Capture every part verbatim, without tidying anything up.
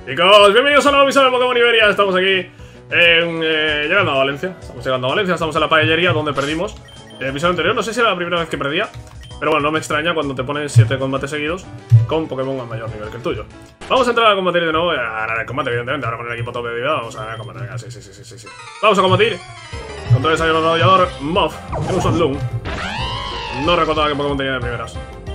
Chicos, bienvenidos a un nuevo episodio de Pokémon Iberia. Estamos aquí en, eh, llegando a Valencia. Estamos llegando a Valencia, estamos en la paellería donde perdimos el episodio anterior. No sé si era la primera vez que perdía, pero bueno, no me extraña cuando te ponen siete combates seguidos con Pokémon a mayor nivel que el tuyo. Vamos a entrar a combatir de nuevo, a ganar el combate, evidentemente. Ahora con el equipo tope de vida vamos a ganar el combate. Venga, sí, sí, sí, sí, sí. Vamos a combatir contra el desarrollador Moth, que usa Loom. No recordaba que Pokémon tenía de primeras.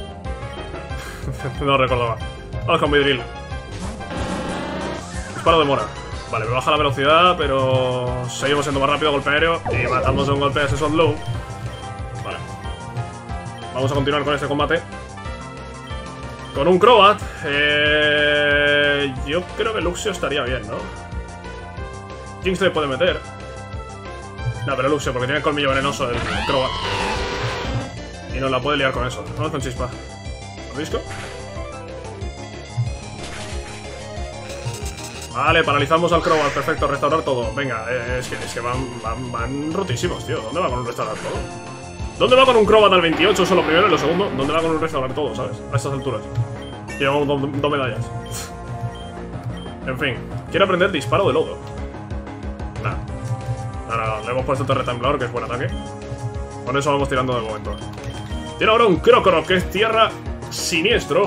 No recordaba. Vamos con Vidril. Disparo de mora. Vale, me baja la velocidad, pero seguimos siendo más rápido, golpe aéreo. Y matamos de un golpe a ese Low. Vale. Vamos a continuar con este combate. Con un Crobat. Eh, yo creo que Luxio estaría bien, ¿no? Jinx le puede meter. No, pero Luxio, porque tiene el colmillo venenoso del Crobat. Y nos la puede liar con eso. Vamos con Chispa. ¿Disco? Vale, paralizamos al Crobat, perfecto, restaurar todo. Venga, eh, es que, es que van, van, van rotísimos, tío. ¿Dónde va con un restaurar todo? ¿Dónde va con un Crobat al veintiocho? Eso lo primero, y lo segundo, ¿dónde va con un restaurar todo, sabes? A estas alturas. Llevamos dos, dos medallas. En fin, quiere aprender disparo de lodo. Nah. Nah, nah, le hemos puesto este retamblador, que es buen ataque. Con eso vamos tirando de momento. Tiene ahora un Crocoro, que es tierra siniestro.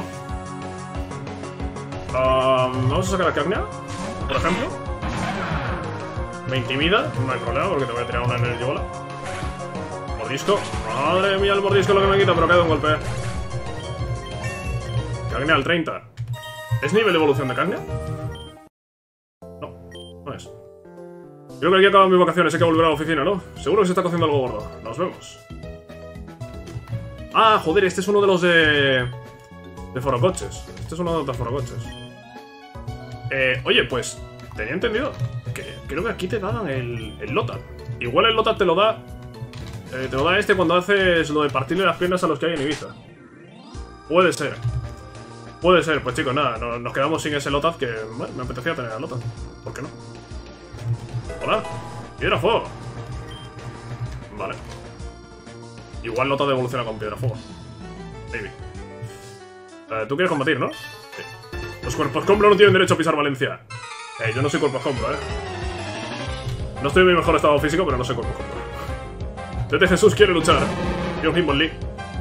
Um, vamos a sacar a Cagnia, por ejemplo. Me intimida, no hay problema porque te voy a tirar una Energy Bola. Mordisco. Madre mía, el mordisco es lo que me quita, pero queda un golpe. Cagnia al treinta. ¿Es nivel de evolución de Cagnia? No, no es. Creo que aquí acaban mis vacaciones, hay que volver a la oficina, ¿no? Seguro que se está cociendo algo gordo. Nos vemos. Ah, joder, este es uno de los de... de forocoches. Este es uno de los forocoches. Eh, oye, pues... tenía entendido que creo que aquí te daban el, el Lotat. Igual el Lotat te lo da... Eh, te lo da este cuando haces lo de partirle las piernas a los que hay en Ibiza. Puede ser. Puede ser, pues chicos, nada, no, nos quedamos sin ese Lotat que... bueno, me apetecía tener el Lotat. ¿Por qué no? Hola. Piedra fuego. Vale. Igual Lotat evoluciona con piedra fuego. Baby. Eh, Tú quieres combatir, ¿no? Sí. Los cuerpos compro no tienen derecho a pisar Valencia. Eh, yo no soy cuerpos compro, eh. No estoy en mi mejor estado físico, pero no soy cuerpos compro. Tete Jesús quiere luchar. Yo Himbol Lee.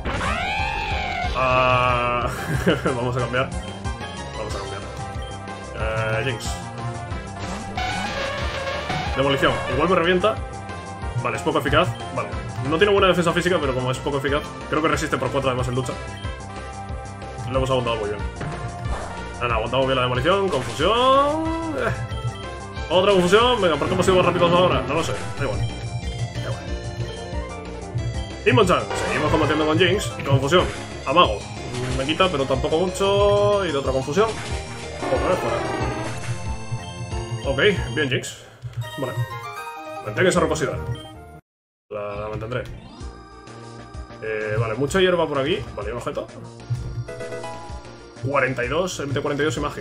Ah... Vamos a cambiar. Vamos a cambiar. Eh, Jinx. Demolición. Igual me revienta. Vale, es poco eficaz. Vale. No tiene buena defensa física, pero como es poco eficaz, creo que resiste por cuatro además en lucha. Lo hemos aguantado muy bien. Nada, aguantamos bien la demolición. Confusión. Eh. Otra confusión. Venga, ¿por qué hemos sido más rápidos ahora? No lo sé. Da igual. Da igual. Hitmonchan. Seguimos combatiendo con Jinx. Y confusión. Amago. Me quita, pero tampoco mucho. Y de otra confusión. Otra vez fuera. Ok, bien Jinx. Vale. Mantén esa rocosidad. La, la mantendré. Eh, vale, mucha hierba por aquí. Vale, un objeto. cuarenta y dos, M T cuarenta y dos imagen.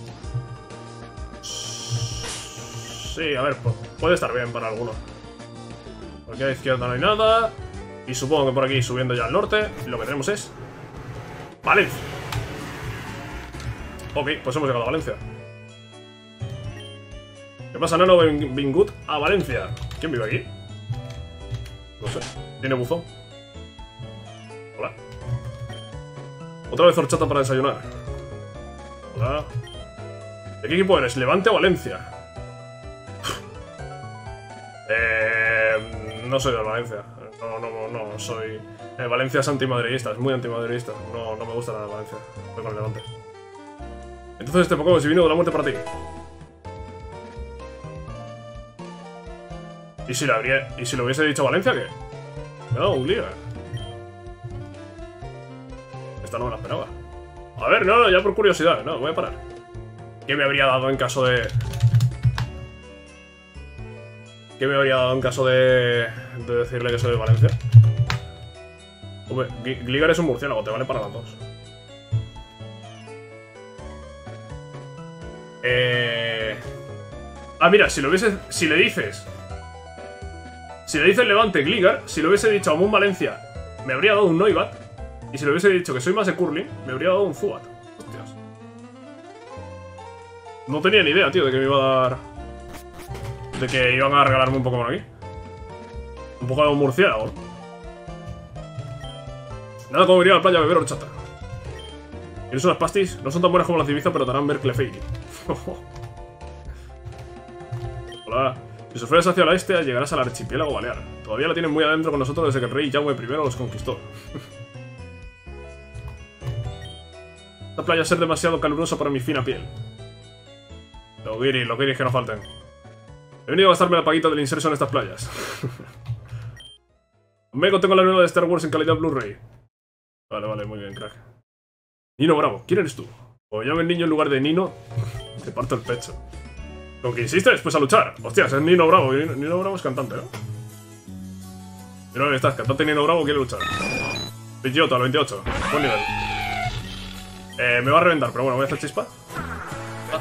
Sí, a ver, puede estar bien para algunos. Por aquí a la izquierda no hay nada. Y supongo que por aquí, subiendo ya al norte, lo que tenemos es... Valencia. Ok, pues hemos llegado a Valencia. ¿Qué pasa, Nano Bingut? A Valencia. ¿Quién vive aquí? No sé. Tiene buzón. Hola. Otra vez horchata para desayunar. Hola. ¿De qué equipo eres? ¿Levante o Valencia? eh, no soy de Valencia. No, no, no, soy... Eh, Valencia es antimadridista, es muy antimadridista. No, no me gusta nada de Valencia. Voy con el Levante. Entonces este Pokémon es divino de la muerte para ti. ¿Y si, le habría, ¿Y si lo hubiese dicho Valencia, qué? Me ha dado un lío, eh. Esta no me la esperaba. A ver, no, no, ya por curiosidad. No, voy a parar. ¿Qué me habría dado en caso de...? ¿Qué me habría dado en caso de... de decirle que soy de Valencia? Hombre, Gligar es un murciélago, te vale para las dos. Eh... Ah, mira, si lo hubiese... Si le dices... Si le dices Levante Gligar, si lo hubiese dicho a Moon Valencia, me habría dado un Noibat. Y si le hubiese dicho que soy más de Curling, me habría dado un Zubat. Hostias. No tenía ni idea, tío, de que me iba a dar... De que iban a regalarme un Pokémon aquí. Un poco de un murciélago. Nada como venir a la playa a beber horchata. ¿Tienes unas pastis? No son tan buenas como las de Ibiza, pero te harán ver Clefairy. Hola. Si se fueras hacia el este, llegarás al archipiélago balear. Todavía la tienen muy adentro con nosotros desde que el rey Jaume primero los conquistó. Esta playa ser demasiado calurosa para mi fina piel. Los guiris, los guiris que no falten. He venido a gastarme la paguita del inserso en estas playas. Me contengo la nueva de Star Wars en calidad Blu-ray. Vale, vale, muy bien, crack. Nino Bravo, ¿quién eres tú? O llame el niño en lugar de Nino, te parto el pecho. ¿Con qué insistes? Pues a luchar. Hostias, es Nino Bravo. Nino, Nino Bravo es cantante, ¿no? Mira dónde estás, cantante Nino Bravo quiere luchar. Pidgeotto al veintiocho. Buen nivel. Eh, me va a reventar, pero bueno, voy a hacer chispa. Ah.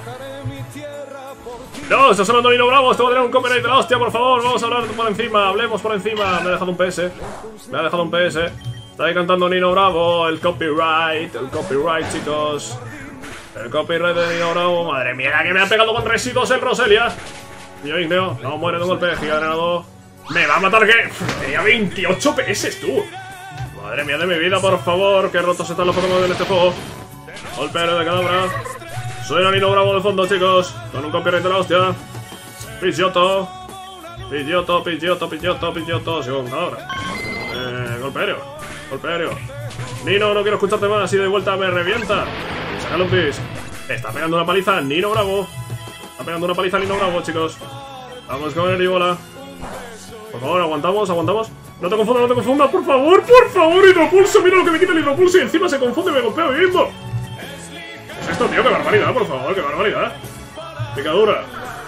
No, está sonando Nino Bravo. Esto va a tener un copyright de la hostia, por favor. Vamos a hablar por encima. Hablemos por encima. Me ha dejado un P S. Me ha dejado un P S. Está ahí cantando Nino Bravo. El copyright. El copyright, chicos. El copyright de Nino Bravo. Madre mía, que me ha pegado con residuos el Roselia. Mío Igneo. No muere de un golpe. Giga drenado. Me va a matar que. Tenía veintiocho P S, tú. Madre mía de mi vida, por favor. Qué rotos están los Pokémon en este juego. Golpe de cadabra. Suena Nino Bravo de fondo, chicos. Con un copyright de la hostia. Pidgeotto. Pidgeotto, Pidgeotto, Pidgeotto, Pidgeotto. Segundo ahora. Eh, golpe aéreo. Golpe aéreo. Nino, no quiero escucharte más. Y de vuelta me revienta. Sácalo un pis. Está pegando una paliza Nino Bravo. Está pegando una paliza Nino Bravo, chicos. Vamos con el Hidrobola. Por favor, aguantamos, aguantamos. No te confundas, no te confundas, por favor, por favor, hidropulso. Mira lo que me quita el hidropulso y encima se confunde y me golpea a mí mismo. ¿Qué es esto, tío? ¡Qué barbaridad, por favor! ¡Qué barbaridad! ¡Picadura!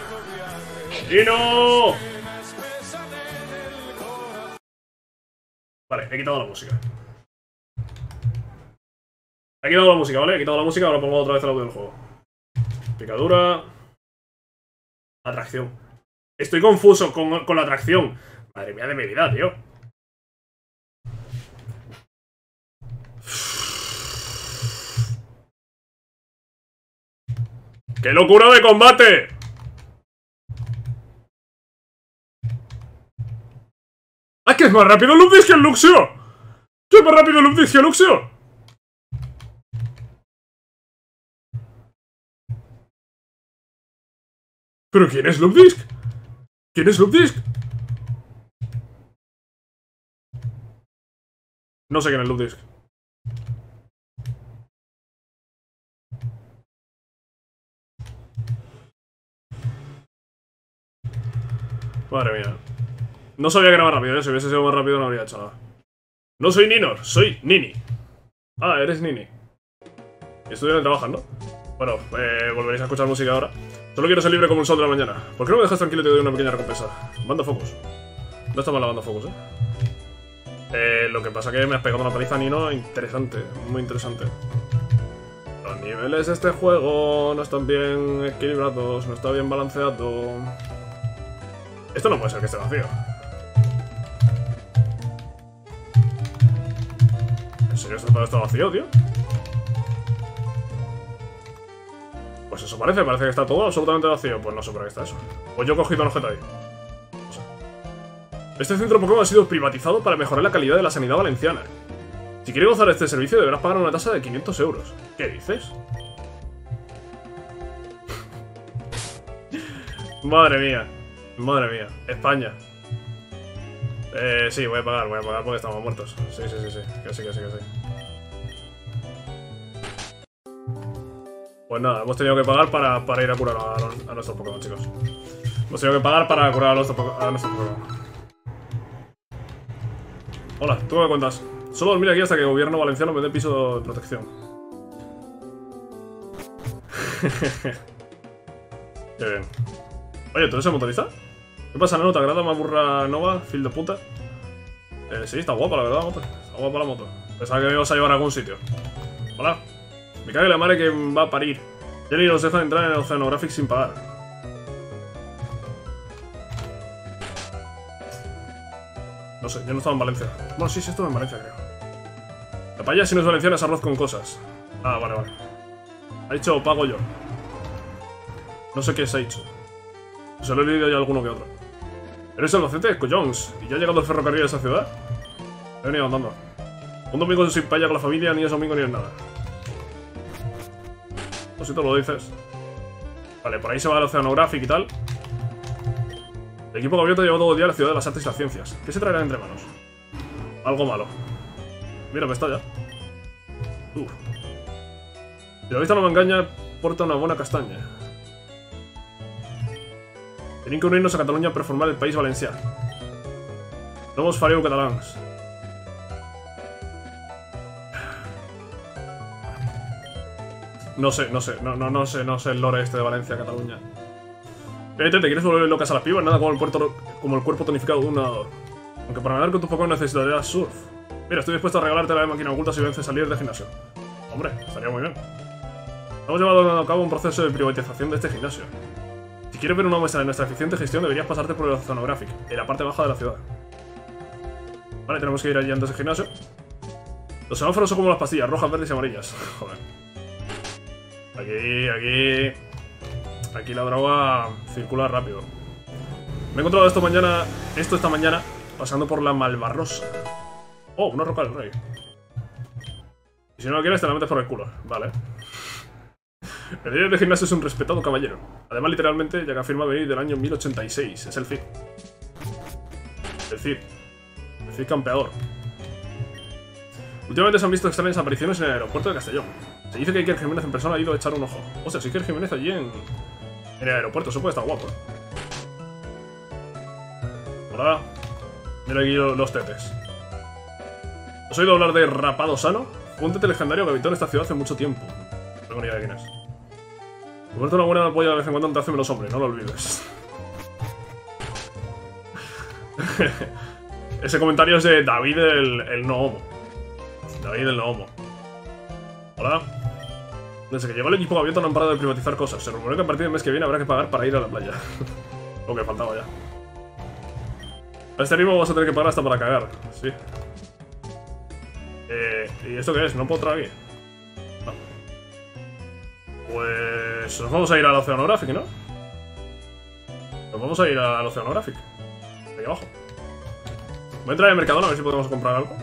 ¡Dino! Vale, he quitado la música. He quitado la música, ¿vale? He quitado la música, ahora pongo otra vez el audio del juego. Picadura. Atracción. Estoy confuso con, con la atracción. Madre mía de mi vida, tío. ¡Qué locura de combate! ¡Ah, que es más rápido el Lupdis que el Luxio! ¡Que es más rápido el Lupdis que el Luxio! ¿Pero quién es Lupdisc? ¿Quién es Lupdisc? No sé quién es Lupdisc. Madre mía. No sabía que era más rápido, ¿eh? Si hubiese sido más rápido no habría hecho nada. No soy Ninor, soy Nini. Ah, eres Nini. Y estudian trabajando. Bueno, eh, volveréis a escuchar música ahora. Solo quiero ser libre como el sol de la mañana. ¿Por qué no me dejas tranquilo y te doy una pequeña recompensa? Banda Focus. No está mal la Banda Focus, ¿eh? Eh, lo que pasa es que me has pegado una paliza, Nino. Interesante, muy interesante. Los niveles de este juego no están bien equilibrados, no está bien balanceado. Esto no puede ser que esté vacío. ¿En serio esto está vacío, tío? Pues eso parece, parece que está todo absolutamente vacío. Pues no sé por qué está eso. Pues yo he cogido el objeto ahí. No sé. Este centro Pokémon ha sido privatizado para mejorar la calidad de la sanidad valenciana. Si quieres gozar de este servicio deberás pagar una tasa de quinientos euros. ¿Qué dices? Madre mía. Madre mía. España. Eh, sí, voy a pagar, voy a pagar porque estamos muertos. Sí, sí, sí, sí. Que sí, que sí, que sí. Pues nada, hemos tenido que pagar para, para ir a curar a, a nuestros Pokémon, chicos. Hemos tenido que pagar para curar a nuestros, a nuestros Pokémon. Hola, ¿tú qué me cuentas? Solo dormir aquí hasta que el gobierno valenciano me dé piso de protección. Qué bien. Oye, ¿tú eres el motorista? ¿Qué pasa, Nano? ¿Te agrada más burra Nova? Fil de puta. Eh, sí, está guapa, la verdad, la moto. Está guapa la moto. Pensaba que me ibas a llevar a algún sitio. Hola. Me cague la madre que va a parir. Jelly nos deja entrar en el Oceanographic sin pagar. No sé, yo no estaba en Valencia. Bueno, sí, sí, estuve en Valencia, creo. La paella si no es valenciana es arroz con cosas. Ah, vale, vale. Ha dicho pago yo. No sé qué es hecho. Se lo he leído ya alguno que otro. ¿Eres el docente de Collons? ¿Y ya ha llegado el ferrocarril a esa ciudad? He venido andando. Un domingo sin paella con la familia, ni es domingo ni es nada. No si tú lo dices. Vale, por ahí se va el Oceanographic y tal. El equipo gabioto lleva todo el día a la ciudad de las artes y las ciencias. ¿Qué se traerá entre manos? Algo malo. Mira, me está ya. Uf. Si la vista no me engaña, porta una buena castaña. Tenim que unirnos a Catalunya per formar el País Valencià. Somos fareu catalans. No sé, no sé, no, no, no sé, no sé el lore este de Valencia, Cataluña. Vete, ¿te quieres volver locas a las pibas? Nada como el, puerto, como el cuerpo tonificado de un nadador. Aunque para nadar con tu Pokémon necesitarías surf. Mira, estoy dispuesto a regalarte la máquina oculta si vences salir del gimnasio. Hombre, estaría muy bien. Hemos llevado a cabo un proceso de privatización de este gimnasio. Si quieres ver una muestra de nuestra eficiente gestión, deberías pasarte por el Oceanographic, en la parte baja de la ciudad. Vale, tenemos que ir allí antes del gimnasio. Los semáforos son como las pastillas, rojas, verdes y amarillas. Joder. Aquí, aquí... Aquí la droga circula rápido. Me he encontrado esto mañana... Esto esta mañana, pasando por la Malvarrosa. Oh, una roca del rey. Y si no lo quieres, te la metes por el culo. Vale. El líder de gimnasio es un respetado caballero. Además, literalmente, ya que afirma venir del año mil ochenta y seis. Es el Cid. El Cid. El Cid campeador. Últimamente se han visto extrañas apariciones en el aeropuerto de Castellón. Se dice que Iker Jiménez en persona ha ido a echar un ojo. O sea, si Iker Jiménez allí en, en el aeropuerto, eso puede estar guapo, ¿eh? Hola. Mira aquí los tetes. ¿Has oído hablar de Rapado Sano? Un tete legendario que habitó en esta ciudad hace mucho tiempo. No tengo ni idea de quién es. Comerte una buena polla de vez en cuando te hace menos hombre, no lo olvides. Ese comentario es de David el, el no homo. David el no homo. Hola. Desde que llegó el equipo gabioto no han parado de privatizar cosas. Se rumorea que a partir del mes que viene habrá que pagar para ir a la playa. Lo que faltaba ya. A este ritmo vamos a tener que pagar hasta para cagar. Sí. Eh, ¿Y esto qué es? ¿No puedo entrar aquí? No. Pues... nos vamos a ir al Oceanographic, ¿no? Nos vamos a ir al Oceanographic. Ahí abajo. Voy a entrar en Mercadona a ver si podemos comprar algo.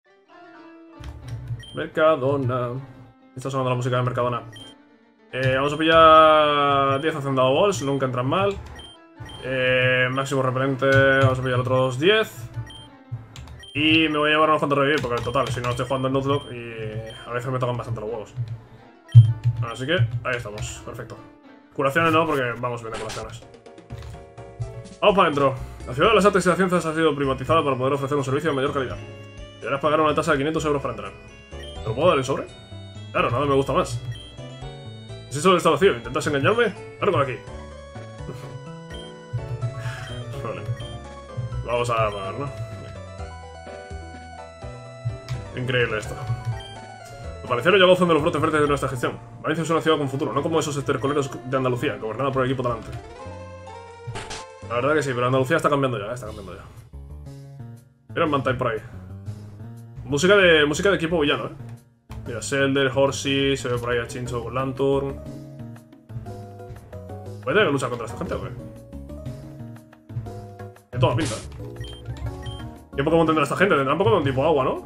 Mercadona. Está sonando la música de Mercadona. Eh, vamos a pillar diez Hacendado Balls, nunca entran mal. Eh, máximo repelente, vamos a pillar otros diez. Y me voy a llevar unos cuantos revivir, porque en total, si no estoy jugando en Nuzlocke y a veces me tocan bastante los huevos. Así que, ahí estamos, perfecto. Curaciones no, porque vamos bien de curaciones. Vamos para adentro. La ciudad de las artes y las ciencias ha sido privatizada para poder ofrecer un servicio de mayor calidad. Deberás pagar una tasa de quinientos euros para entrar. ¿Te lo puedo dar en sobre? Claro, nada me gusta más. ¿Es eso del estado vacío? ¿Intentas engañarme? Claro, por aquí. Vale. Vamos a pagar, ¿no? Increíble esto. Al parecer ya gozan de los brotes verdes de nuestra gestión. Valencia es una ciudad con futuro, no como esos estercoleros de Andalucía, gobernada por el equipo talante. La verdad que sí, pero Andalucía está cambiando ya, ¿eh? Está cambiando ya. Mira el Mantine por ahí. Música de, música de equipo villano, ¿eh? Mira, Zelder, Horsey, se ve por ahí a Chincho con Lanturn. ¿Puede tener que luchar contra esta gente o qué? Tiene toda pinta. ¿Qué Pokémon tendrá esta gente? Tendrán Pokémon tipo agua, ¿no?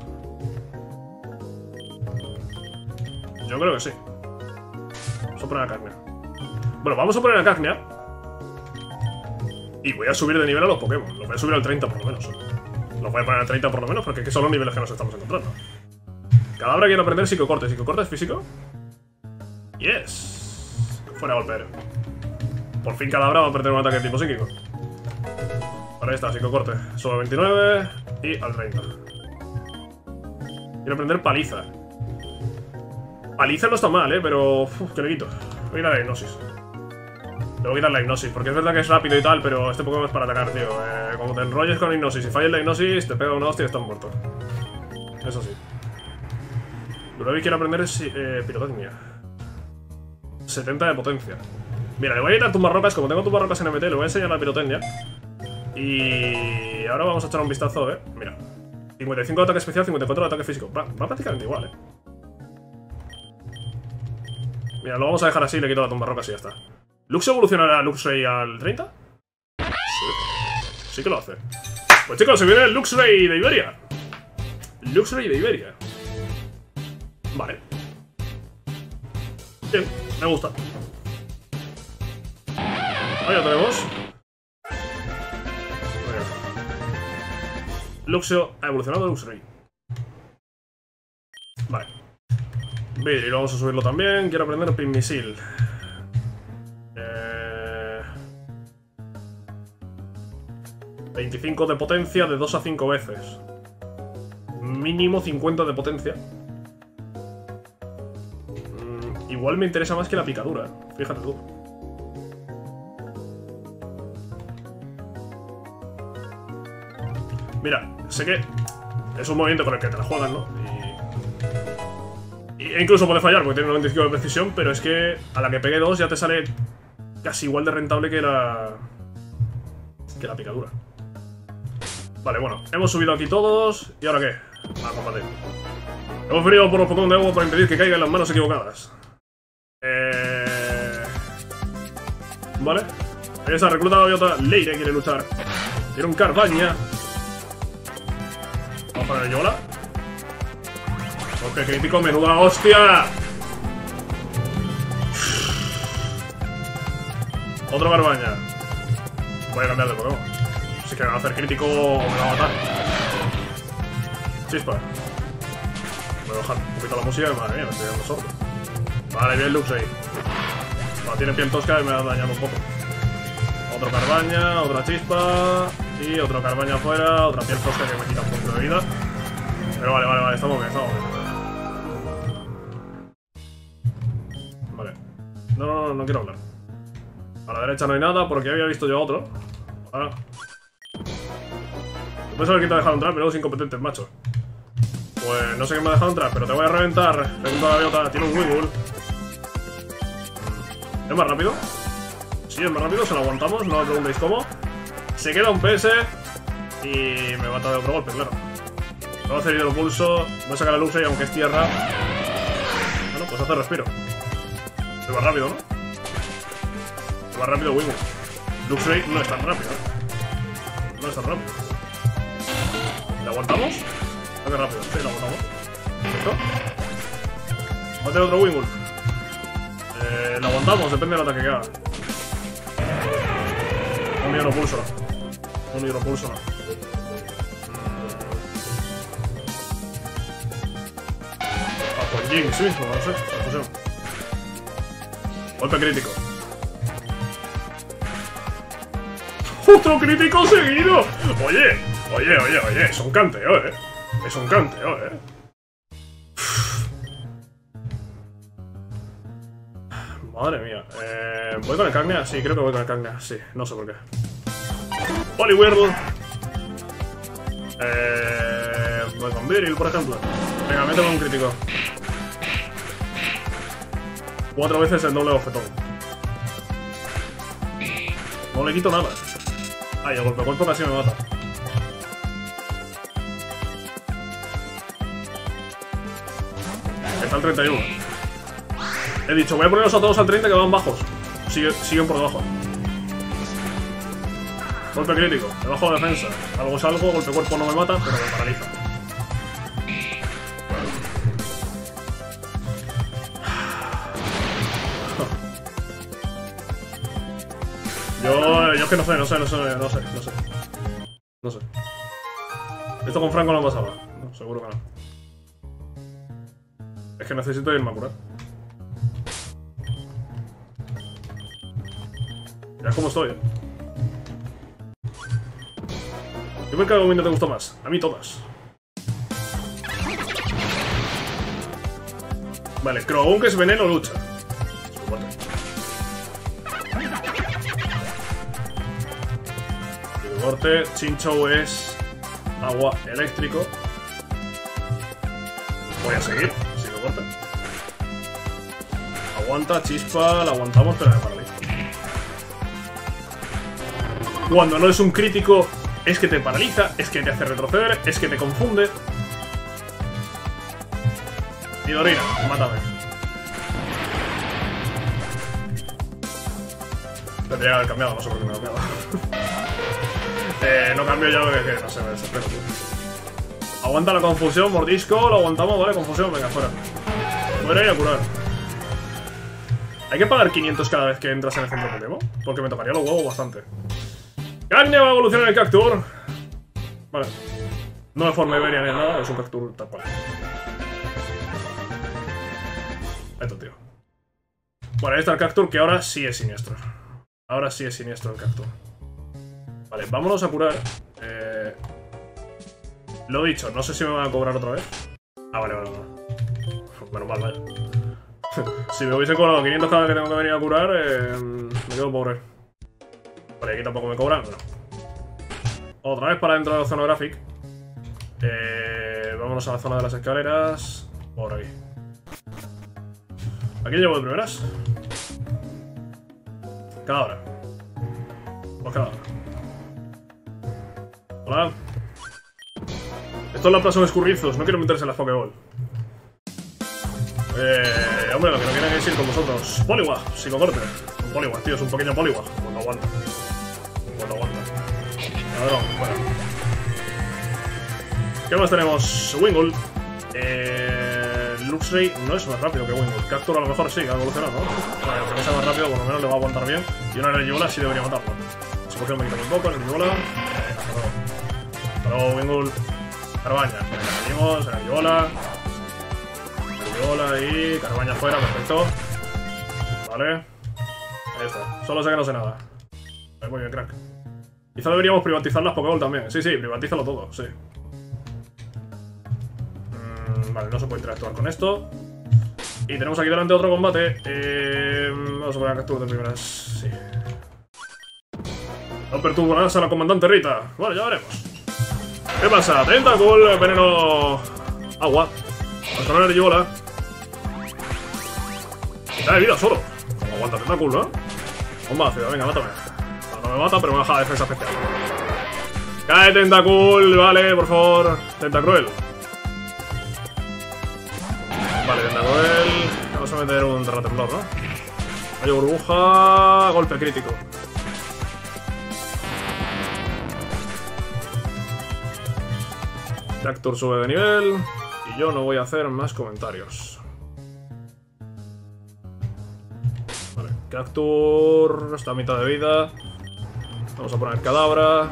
Yo creo que sí. Vamos a poner a Cagnia. Bueno, vamos a poner a Cagnia. Y voy a subir de nivel a los Pokémon. Los voy a subir al treinta por lo menos. Los voy a poner al treinta por lo menos porque son los niveles que nos estamos encontrando. Cadabra quiere aprender psicocorte. ¿Psicocorte es físico? Yes. Fuera golpe aéreo. Por fin Cadabra va a perder un ataque de tipo psíquico. Ahora está, psicocorte. Sube veintinueve y al treinta. Quiero aprender paliza. Paliza no está mal, eh, pero... Uf, que le quito. Voy a ir a la hipnosis. Le voy a quitar la hipnosis, porque es verdad que es rápido y tal, pero este Pokémon es para atacar, tío. Eh, como te enrolles con hipnosis y falles la hipnosis, te pega una hostia y estás muerto. Eso sí. Luego quiero aprender eh, pirotecnia. setenta de potencia. Mira, le voy a ir a tumbarrocas. Como tengo tumbarrocas en M T, le voy a enseñar la pirotecnia. Y ahora vamos a echar un vistazo, eh. Mira, cincuenta y cinco de ataque especial, cincuenta y cuatro de ataque físico. Va, va prácticamente igual, eh. Mira, lo vamos a dejar así, le quito la tumbarrocas y ya está. ¿Lux evolucionará a Luxray al treinta? Sí. Sí que lo hace. Pues chicos, se viene el Luxray de Iberia. Luxray de Iberia. Vale. Bien, me gusta. Ahí ya tenemos. Luxio ha evolucionado a Luxray. Vale. Vidri, vamos a subirlo también. Quiero aprender Pin Misil. Eh... veinticinco de potencia de dos a cinco veces. Mínimo cincuenta de potencia. Mm, igual me interesa más que la picadura, fíjate tú. Mira, sé que es un movimiento con el que te la juegan, ¿no? Y, y incluso puede fallar porque tiene noventa y cinco de precisión, pero es que a la que pegue dos ya te sale casi igual de rentable que la... que la picadura. Vale, bueno, hemos subido aquí todos. ¿Y ahora qué? A combatir. Hemos venido por los Pokémon de agua para impedir que caigan en las manos equivocadas. Eh... Vale. Esa recluta gaviota Leire quiere luchar. Tiene un Carvaña. Vamos para el Yola. Ok, crítico, menuda hostia. Otro Carvaña. Voy a cambiar de Pokémon. Si que me va a hacer crítico o me va a matar. Chispa. Voy a bajar un poquito la música y madre mía, me estoy dando sordo. Vale, bien Luxray. Bueno, tiene piel tosca y me ha dañado un poco. Otro Carvaña, otra Chispa. Y otro Carvaña afuera, otra piel tosca que me quita un punto de vida. Pero vale, vale, vale, estamos bien, estamos bien. Vale. No, no, no, no quiero hablar. A la derecha no hay nada, porque había visto yo otro. Ah. Puedes saber quién te ha dejado entrar, pero es incompetente, macho. Pues no sé quién me ha dejado entrar, pero te voy a reventar. Pregunta a la gaviota, tiene un Weevil. ¿Es más rápido? Sí, es más rápido, se lo aguantamos, no me preguntéis cómo. Se queda un P S y me mata de otro golpe, claro. Me va a hacer hidropulso, voy a sacar a Luxray aunque es tierra. Bueno, pues hace respiro. Es más rápido, ¿no? Es más rápido Weevil. Luxray no es tan rápido, ¿eh? No es tan rápido. ¿Le aguantamos? No, que rápido, sí, lo aguantamos. ¿Listo? Va a tener otro Weevil. Eh, lo aguantamos, depende del ataque que haga. Un hidropulso. Un hidropulso no. Ah, pues Jinx mismo, no sé. Confusión. Golpe crítico. ¡Otro crítico seguido! Oye, oye, oye, oye, es un canteo, eh. Es un canteo, eh. Madre mía. Eh, ¿Voy con el Cagnia? Sí, creo que voy con el Cagnia. Sí, no sé por qué. Poliwhirl. Eh, voy con Viril, por ejemplo. Venga, méteme un crítico. Cuatro veces el doble bofetón. No le quito nada. Ay, el golpe cuerpo casi me mata. Está al treinta y uno. He dicho, voy a ponerlos a todos al treinta que van bajos. Sigue, siguen por debajo. Golpe crítico, debajo de defensa. Algo es algo, golpe cuerpo no me mata, pero me paraliza. Yo, yo es que no sé, no sé, no sé, no sé, no sé. No sé. Esto con Franco no pasaba. No, seguro que no. Es que necesito irme a curar. Mirad cómo estoy, eh. ¿Qué mercado de te gusta más? A mí todas. Vale, Croagunk es veneno lucha. Corte, Chinchou es agua eléctrico. Voy a seguir, si lo corta. Aguanta, Chispa, la aguantamos, pero me paraliza. Cuando no es un crítico, es que te paraliza, es que te hace retroceder, es que te confunde. Nidorina, mátame. Tendría que haber cambiado, no sé por qué no he cambiado. eh, no cambio ya porque que, no sé, me desespero, tío. Aguanta la confusión, mordisco, lo aguantamos, vale, confusión, venga, fuera. Voy a ir a curar. Hay que pagar quinientos cada vez que entras en el centro Pokémon, porque me tocaría los huevos bastante. Cagnia va a evolucionar el Cactur. Vale. No de forma Iberia ni nada, es un Cactur tal cual. Esto, tío. Bueno, ahí está el Cactur, que ahora sí es siniestro. Ahora sí es siniestro el Cactur. Vale, vámonos a curar. Eh... Lo dicho, no sé si me van a cobrar otra vez. Ah, vale, vale, vale. Menos mal, vale. Si me hubiesen cobrado quinientos cada vez que tengo que venir a curar, eh, me quedo pobre. Vale, aquí tampoco me cobran, no. Otra vez para dentro del Oceanographic. Eh, vámonos a la zona de las escaleras. Por aquí. ¿Aquí llevo de primeras? Cada hora. Pues cada hora. Hola. Esto es la plaza de escurrizos, no quiero meterse en las Pokéball. Eh, hombre, lo que no quieren es ir con vosotros. Poliwag, psicocorte. Un Poliwag, tío, es un pequeño Poliwag. Pues no aguanta. Pues no aguanta. Ladrón, bueno. ¿Qué más tenemos? Wingull. Eh, Luxray no es más rápido que Wingull. Cactur a lo mejor sí, que ha evolucionado, ¿no? Vale, aunque no sea más rápido, por lo menos le va a aguantar bien. Y una Regivola sí debería matarlo. Si por ejemplo me quita un poco, Regivola. Eh, hasta luego. Hasta luego, Wingull. Carbaña. Venimos, Regivola. Regivola y Carbaña afuera, perfecto. Vale. Ahí está. Solo sé que no sé nada. Muy bien, crack. Quizá deberíamos privatizar las Pokéball también. Sí, sí, privatízalo todo, sí. Mm, vale, no se puede interactuar con esto. Y tenemos aquí delante otro combate. Eh, vamos a poner a Cactur de primeras. Sí. No perturbarás a la comandante Rita. Bueno, ya veremos. ¿Qué pasa? Tentacool, veneno... Agua. Vamos a poner Regivola. Está de vida solo. Aguanta Tentacool, ¿no? Bomba ácida, venga, mátame. No me mata, pero me baja la defensa especial. Cae Tentacool, vale, por favor. Tentacruel. Vale, Tentacruel. Vamos a meter un terratemblor, ¿no? Hay burbuja. Golpe crítico. Cactur sube de nivel. Y yo no voy a hacer más comentarios. Vale, Cactur está a mitad de vida. Vamos a poner Cadabra.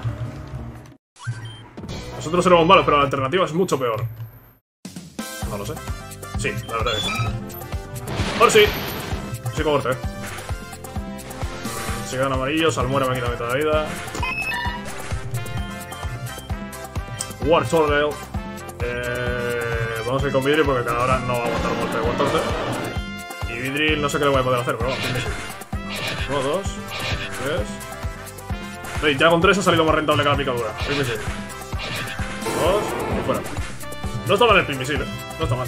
Nosotros éramos malos, pero la alternativa es mucho peor. No lo sé. Sí, la verdad es que sí. Ahora sí. Sí, corte, eh. Si quedan amarillos, Salmuera me quita mitad de vida. War Tornado. Eh, vamos a ir con Vidril porque cada hora no va a aguantar un golpe de Wartorte. Y Vidril no sé qué le voy a poder hacer, pero vamos, uno, dos, tres. Sí, ya con tres ha salido más rentable que la picadura. Primisil. Dos y fuera. No está mal el Primisil, eh. No está mal.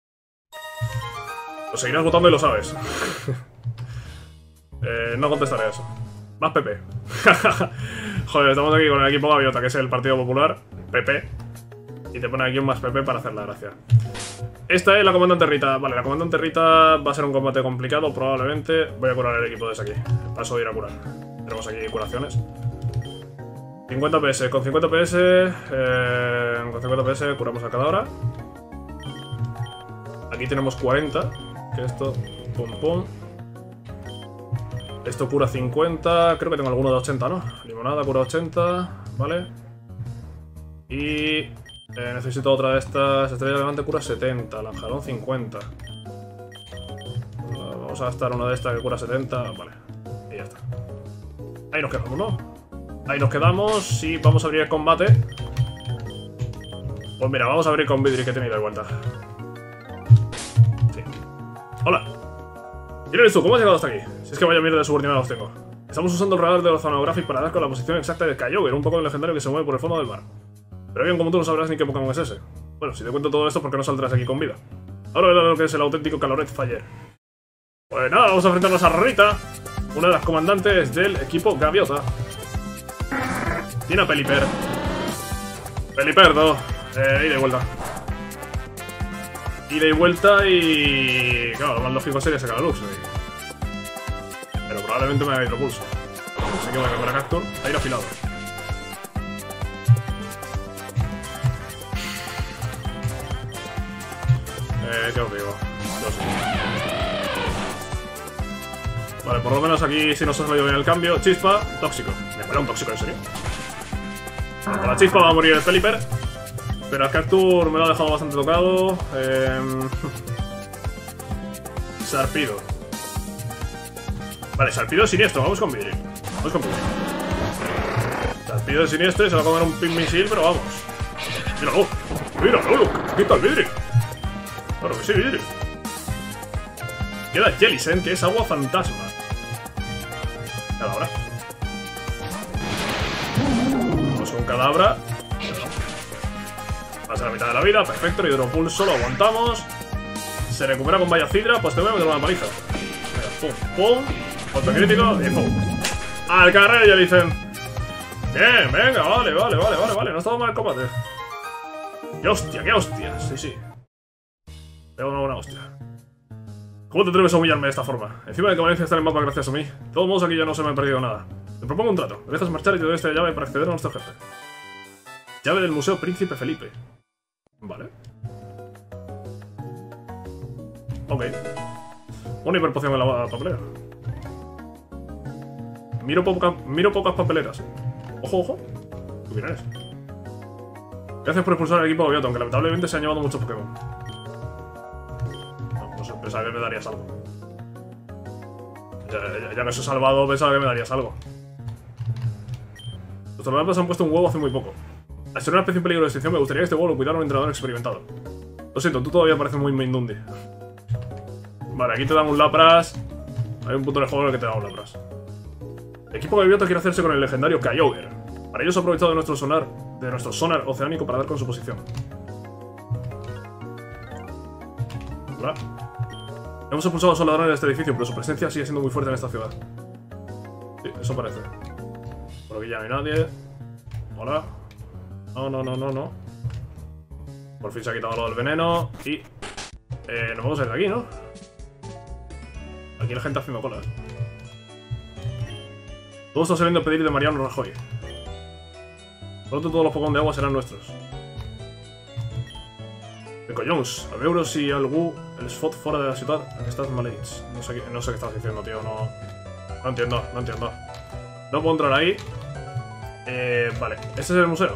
Lo seguirás votando y lo sabes. eh, no contestaré eso. Más P P. Joder, estamos aquí con el equipo Gaviota, que es el Partido Popular. P P. Y te pone aquí un más P P para hacer la gracia. Esta es la comandante Rita. Vale, la comandante Rita va a ser un combate complicado, probablemente. Voy a curar el equipo desde aquí. Paso de ir a curar. Tenemos aquí curaciones. cincuenta P S. Con cincuenta P S... Eh, con cincuenta P S curamos a cada hora. Aquí tenemos cuarenta. Que esto... Pum, pum. Esto cura cincuenta. Creo que tengo alguno de ochenta, ¿no? Limonada cura ochenta. Vale. Y... Eh, necesito otra de estas. Estrella de Levante cura setenta. Lanjarón cincuenta. Vamos a gastar una de estas que cura setenta. Vale. Y ya está. Ahí nos quedamos, ¿no? Ahí nos quedamos y vamos a abrir el combate. Pues mira, vamos a abrir con Vidril, que he tenido de vuelta. Sí. Hola. ¿Quién eres tú? ¿Cómo has llegado hasta aquí? Si es que vaya mierda de subordinados tengo. Estamos usando el radar del Oceanographic para dar con la posición exacta de Kyogre, un Pokémon legendario que se mueve por el fondo del mar. Pero bien, como tú no sabrás ni qué Pokémon es ese. Bueno, si te cuento todo esto, ¿por qué no saldrás aquí con vida? Ahora verás lo que es el auténtico Caloret Fire. Pues nada, vamos a enfrentarnos a Rita, una de las comandantes del equipo Gaviota. Tiene a Pelipper. Peliperdo. Eh, ida y vuelta. Ida y vuelta y... Claro, lo más lógico sería sacar a Lux. Pero probablemente me haga hidropulso. Así que voy a cambiar a Cactur a ir afilado. Eh, ¿qué os digo? Yo sí. Vale, por lo menos aquí si nos ha salido bien el cambio. Chispa, tóxico. ¿Me fuera un tóxico en serio? Con la chispa va a morir el Feliper. Pero el Cactur me lo ha dejado bastante tocado. Eh... Sarpido. Vale, Sarpido es siniestro. Vamos con Vidri. Vamos con Vidri. Sarpido es siniestro y se va a comer un pin misil, pero vamos. Míralo. Míralo. ¿Qué tal Vidri? Claro que sí, Vidri. Queda Jellicent, que es agua fantasma. Cadabra. Vamos con Cadabra. Pasa la mitad de la vida, perfecto. Hidropulso, lo aguantamos. Se recupera con Vaya Cidra, pues te voy a meter una paliza. Venga, pum, pum. Autocrítico y pum. Al carrer, Jellicent. Bien, venga, vale, vale, vale, vale, vale. No ha estado mal el combate. ¡Qué hostia, qué hostia! Sí, sí. Pega una buena hostia. ¿Cómo te atreves a humillarme de esta forma? Encima de que Valencia está en el mapa gracias a mí. De todos modos, aquí ya no se me ha perdido nada. Te propongo un trato. Me dejas marchar y te doy esta llave para acceder a nuestro jefe. Llave del Museo Príncipe Felipe. Vale. Ok. Una hiperpoción en la papelera. Miro, poca, miro pocas papeleras. Ojo, ojo. ¿Qué vienes? Gracias por expulsar al equipo de Bioto, aunque lamentablemente se han llevado muchos Pokémon. No, no sé, pensaba que me darías algo. Ya, ya, ya que os he salvado, pensaba que me darías algo. Nuestros mapas han puesto un huevo hace muy poco. Al ser una especie en peligro de extinción, me gustaría que este huevo lo cuidara un entrenador experimentado. Lo siento, tú todavía pareces muy Mindundi. Vale, aquí te dan un Lapras. Hay un punto de juego en el que te da un Lapras. El equipo de Bioto quiere hacerse con el legendario Kyogre. Para ello se ha aprovechado de nuestro sonar, de nuestro sonar oceánico para dar con su posición. Hola. Hemos expulsado a los ladrones de este edificio, pero su presencia sigue siendo muy fuerte en esta ciudad. Sí, eso parece. Por aquí ya no hay nadie. Hola. No, no, no, no, no. Por fin se ha quitado lo del veneno. Y... Eh, nos vamos a ir de aquí, ¿no? Aquí la gente haciendo cola, ¿eh? Todo está saliendo a pedir de Mariano Rajoy. Pronto todos los Pokémon de agua serán nuestros. De collons, a veure si algú els fot fora de la ciutat aquestes maleïts. No sé, no sé qué estás diciendo, tío, no... No entiendo, no entiendo. No puedo entrar ahí. Eh, vale, ¿este es el museo?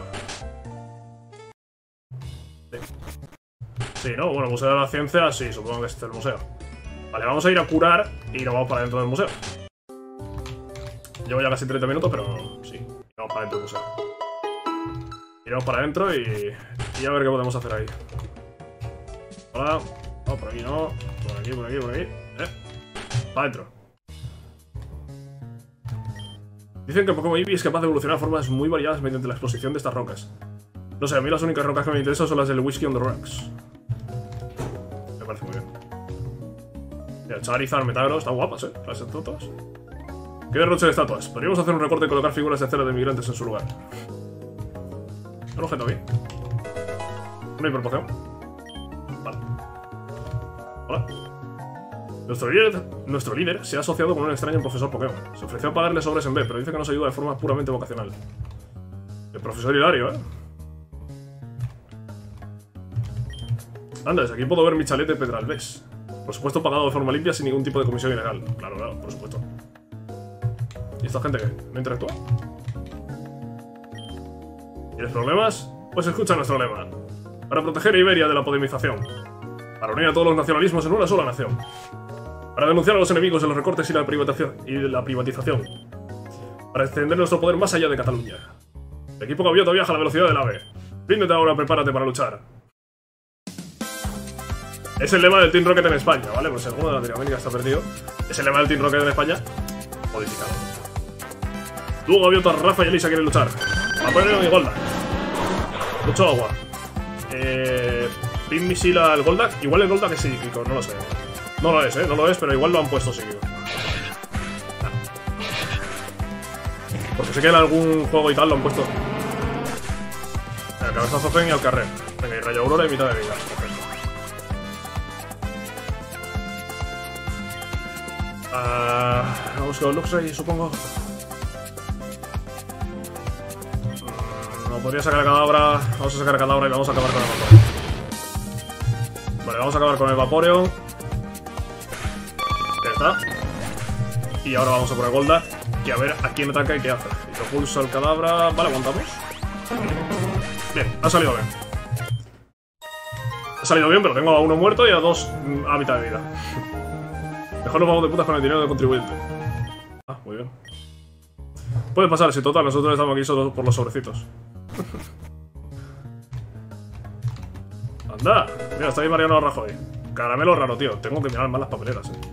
Sí. Sí, ¿no? Bueno, Museo de la Ciencia, sí, supongo que este es el museo. Vale, vamos a ir a curar y nos vamos para dentro del museo. Llevo ya casi treinta minutos, pero sí, vamos para dentro del museo. Iremos para adentro y, y a ver qué podemos hacer ahí. Hola. No, por aquí no. Por aquí, por aquí, por aquí. Eh. Para adentro. Dicen que Pokémon Eevee es capaz de evolucionar a formas muy variadas mediante la exposición de estas rocas. No sé, a mí las únicas rocas que me interesan son las del Whisky on the Rocks. Me parece muy bien. Mira, Charizard, Metagross, están guapas, eh. Las estatuas. Qué derroche de estatuas. Podríamos hacer un recorte y colocar figuras de cera de migrantes en su lugar. Un objeto aquí. Una hiperpoción. Vale. Hola. Nuestro líder, nuestro líder se ha asociado con un extraño profesor Pokémon. Se ofreció a pagarle sobres en B, pero dice que nos ayuda de forma puramente vocacional. El profesor Hilario, ¿eh? Anda, desde aquí puedo ver mi chalete Pedralbés. Por supuesto pagado de forma limpia sin ningún tipo de comisión ilegal. Claro, claro, por supuesto. ¿Y esta gente qué? ¿No interactúa? ¿Tienes problemas? Pues escucha nuestro lema. Para proteger a Iberia de la podemización. Para unir a todos los nacionalismos en una sola nación. Para denunciar a los enemigos de los recortes y la privatización. Y de la privatización. Para extender nuestro poder más allá de Cataluña. El equipo Gavioto viaja a la velocidad del ave. Ríndete ahora, prepárate para luchar. Es el lema del Team Rocket en España, ¿vale? Pues si alguno de Latinoamérica está perdido. Es el lema del Team Rocket en España. Modificado. Tú, Gavioto, Rafa y Elisa quieren luchar. Va a poner el Goldak. Mucho agua. Eh... Pin misil al Goldak. Igual el Goldak es psíquico, no lo sé. No lo es, eh, no lo es, pero igual lo han puesto psíquico. Nah. Porque sé que en algún juego y tal lo han puesto. El cabezazo Zen y al carrer. Venga, y rayo aurora y mitad de vida. Perfecto. Uh, vamos con Luxray, supongo. podría sacar a Kadabra. Vamos a sacar a Kadabra y vamos a acabar con el Vaporeon. Vale, vamos a acabar con el Vaporeon. Ya está. Y ahora vamos a por el Golda. Y a ver a quién ataca y qué hace. Y lo pulsa el Kadabra. Vale, aguantamos. Bien, ha salido bien. Ha salido bien, pero tengo a uno muerto y a dos a mitad de vida. Mejor nos vamos de putas con el dinero del contribuyente. Ah, muy bien. Puede pasar, si total, nosotros estamos aquí solo por los sobrecitos. Anda, mira, está ahí Mariano Rajoy. Caramelo raro, tío. Tengo que mirar más las papeleras, eh.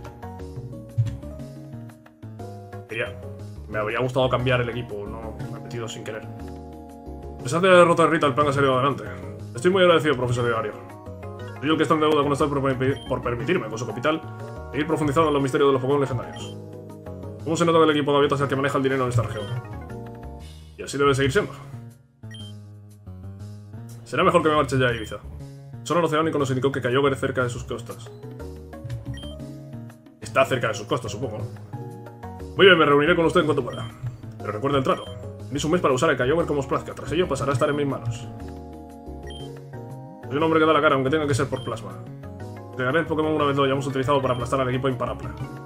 Quería... Me habría gustado cambiar el equipo, no me he metido sin querer. A pesar de la derrota de Rita, el plan ha salido adelante. Estoy muy agradecido, profesor Diario. Soy yo el que está en deuda con usted por, por permitirme, con su capital, seguir profundizando en los misterios de los Pokémon legendarios. ¿Cómo se nota que el equipo de Aviota es el que maneja el dinero en esta región? Y así debe seguir siendo. Será mejor que me marche ya a Ibiza. Solo el Oceánico nos indicó que Kyogre cerca de sus costas. Está cerca de sus costas, supongo, ¿no? Muy bien, me reuniré con usted en cuanto pueda. Pero recuerda el trato. Tenéis un mes para usar el Kyogre como os plazca. Tras ello pasará a estar en mis manos. Soy un hombre que da la cara, aunque tenga que ser por plasma. Entregaré el Pokémon una vez lo hayamos utilizado para aplastar al equipo imparable.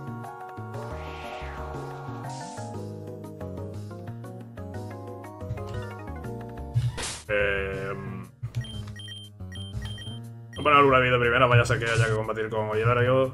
Eh... Voy a poner una vida primera, vaya a ser que haya que combatir con Oyedario.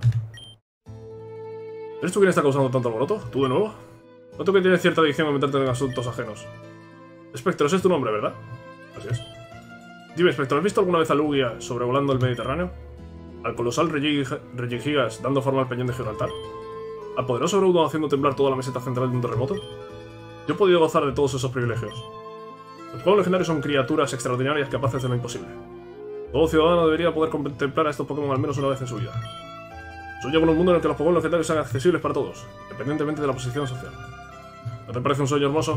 ¿Eres tú quien está causando tanto alboroto? ¿Tú de nuevo? Noto que tienes cierta adicción a meterte en asuntos ajenos. Spectro, ese es tu nombre, ¿verdad? Así es. Dime, Spectro, ¿has visto alguna vez a Lugia sobrevolando el Mediterráneo? ¿Al colosal Regigigas dando forma al peñón de Gibraltar? ¿Al poderoso Groudon haciendo temblar toda la meseta central de un terremoto? Yo he podido gozar de todos esos privilegios. Los Pokémon legendarios son criaturas extraordinarias capaces de lo imposible. Todo ciudadano debería poder contemplar a estos Pokémon al menos una vez en su vida. Sueño con un mundo en el que los Pokémon legendarios sean accesibles para todos, independientemente de la posición social. ¿No te parece un sueño hermoso?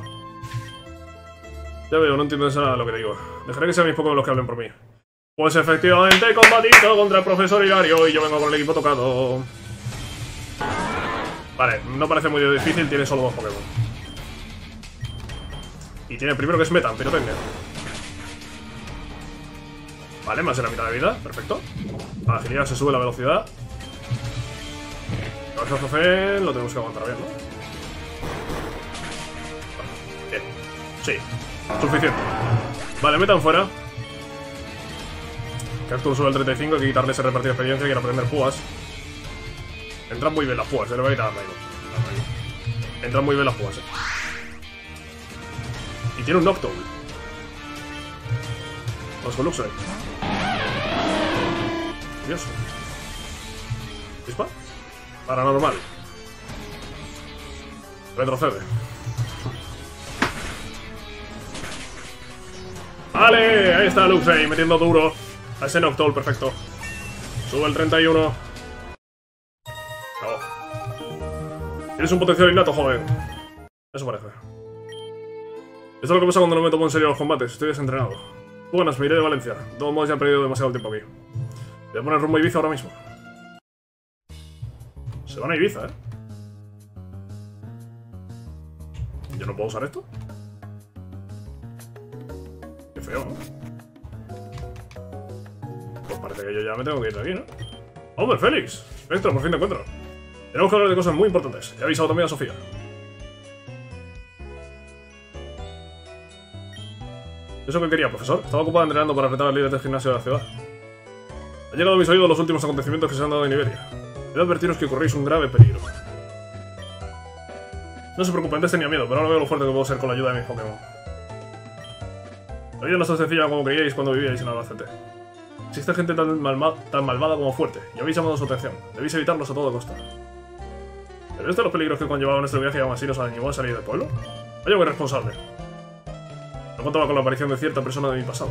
Ya veo, no entiendes nada de lo que te digo. Dejaré que sean mis Pokémon los que hablen por mí. Pues efectivamente he combatido contra el profesor Hilario y yo vengo con el equipo tocado. Vale, no parece muy difícil, tiene solo dos Pokémon. Y tiene el primero que es Metan, pero tenga. Vale, más de la mitad de vida, perfecto. A la agilidad se sube la velocidad. El Zofen lo tenemos que aguantar bien, ¿no? Bien. Sí. Suficiente. Vale, Metan fuera. Cactus sube al treinta y cinco, hay que quitarle ese repartido de experiencia y quiere aprender púas. Entran muy bien las púas, se le va a quitar a Mairo. Entran muy bien las púas, eh. Y tiene un Noctowl. Vamos con Luxray. Curioso. ¿Dispa? Paranormal. Retrocede. Vale, ahí está Luxray metiendo duro a ese Noctowl, perfecto. Sube el treinta y uno. Oh. Tienes un potencial innato, joven. Eso parece. Esto es lo que pasa cuando no me tomo en serio los combates. Estoy desentrenado. Buenas, me iré de Valencia. De todos modos ya he perdido demasiado tiempo aquí. Voy a poner rumbo a Ibiza ahora mismo. Se van a Ibiza, ¿eh? ¿Yo no puedo usar esto? Qué feo, ¿no? Pues parece que yo ya me tengo que ir de aquí, ¿no? ¡Hombre, Félix! Spectro, por fin te encuentro. Tenemos que hablar de cosas muy importantes. He avisado también a Sofía. ¿Eso que quería, profesor? Estaba ocupado entrenando para retar al líder del gimnasio de la ciudad. Han llegado a mis oídos los últimos acontecimientos que se han dado en Iberia. He de advertiros que corréis un grave peligro. No se preocupen, antes tenía miedo, pero ahora veo lo fuerte que puedo ser con la ayuda de mis Pokémon. La vida no es tan sencilla como creíais cuando vivíais en Albacete. Existe gente tan, malma tan malvada como fuerte, y habéis llamado su atención. Debéis evitarlos a toda costa. ¿Pero es de los peligros que conllevaba nuestro viaje y aún así nos animó a salir del pueblo? Vaya muy responsable. No contaba con la aparición de cierta persona de mi pasado.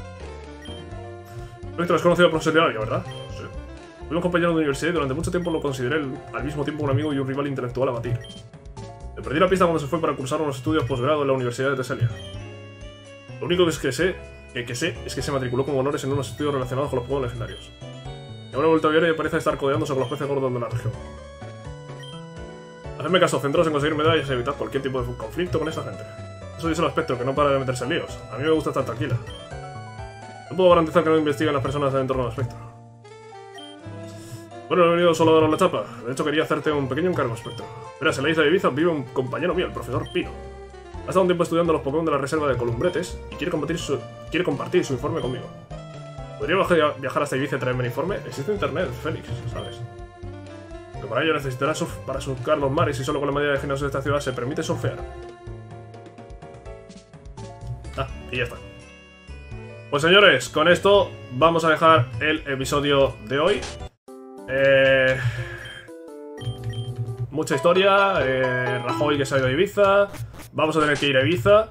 Spectro es conocido al profesor Hilario, ¿verdad? Sí. Fuimos compañeros de universidad y durante mucho tiempo lo consideré el, al mismo tiempo un amigo y un rival intelectual a batir. Le perdí la pista cuando se fue para cursar unos estudios posgrado en la Universidad de Teselia. Lo único que, es que, sé, que, que sé es que se matriculó con honores en unos estudios relacionados con los Pokémon legendarios. Y ahora he vuelto a ver y parece estar codeándose con los peces gordos de la región. Hacedme caso, centraos en conseguir medallas y evitar cualquier tipo de conflicto con esta gente. Eso dice el Spectro, que no para de meterse en líos. A mí me gusta estar tranquila. No puedo garantizar que no investiguen las personas del entorno del Spectro. Bueno, no he venido solo a daros la chapa. De hecho, quería hacerte un pequeño encargo, Spectro. Verás, en la isla de Ibiza vive un compañero mío, el profesor Pino. Ha estado un tiempo estudiando los Pokémon de la reserva de Columbretes y quiere compartir su, quiere compartir su informe conmigo. ¿Podría viajar hasta Ibiza y traerme el informe? Existe internet, Félix, ¿sabes? Pero para ello necesitará surf para surcar los mares y solo con la medida de gimnasio de esta ciudad se permite surfear. Ah, y ya está. Pues señores, con esto vamos a dejar el episodio de hoy. Eh... Mucha historia, eh, Rajoy que se ha ido a Ibiza, vamos a tener que ir a Ibiza.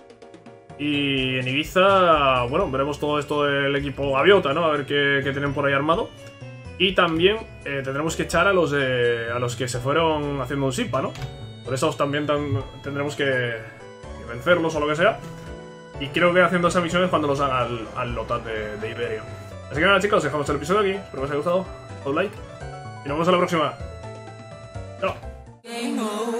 Y en Ibiza, bueno, veremos todo esto del equipo Gaviota, ¿no? A ver qué, qué tienen por ahí armado. Y también eh, tendremos que echar a los, eh, a los que se fueron haciendo un SIPA, ¿no? Por eso también tan, tendremos que, que vencerlos o lo que sea. Y creo que haciendo esas misiones cuando los haga al, al Lotat de, de Iberia. Así que nada, chicos, dejamos el episodio aquí. Espero que os haya gustado. Un like. Y nos vemos en la próxima. Chao.